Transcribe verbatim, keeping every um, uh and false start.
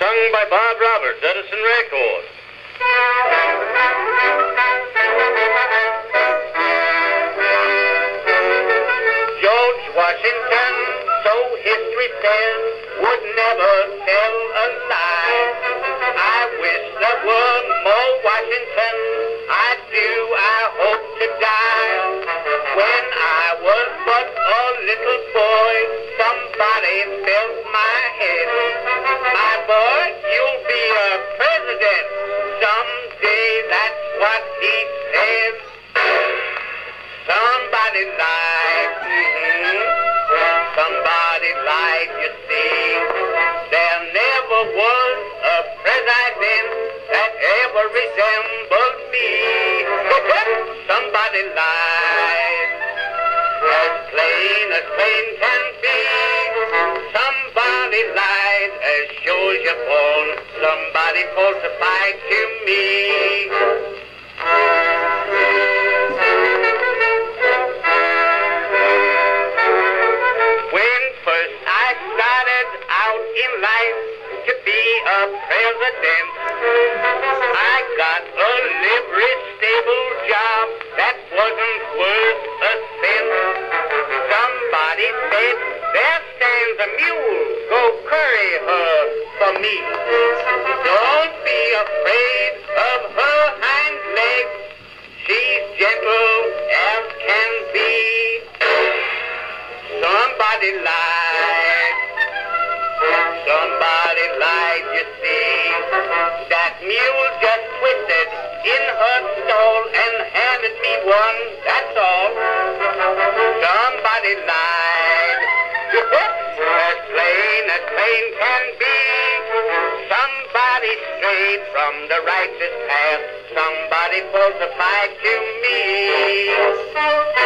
Sung by Bob Roberts, Edison Record. George Washington, so history says, would never tell a lie. I wish there were more Washington. I do, I hope to die. When I was but a little boy, somebody felt my head. My boy, you'll be a president someday, that's what he said. Somebody lied, mm-hmm. Somebody lied, you see. There never was a president that ever resembled me. Somebody lied, as plain as plain can be. Somebody lied, as sure as you're born. Somebody falsified to me. When first I started out in life to be a president, I got a livery stable job that wasn't worth a cent. Somebody said, there stands a mule, go curry her for me. Don't be afraid of her hind legs, she's gentle as can be. Somebody lied, somebody lied, you see. That mule just twisted in her stall and handed me one, that's all. Somebody lied, as plain as plain can be. Somebody strayed from the righteous path, somebody falsified to me.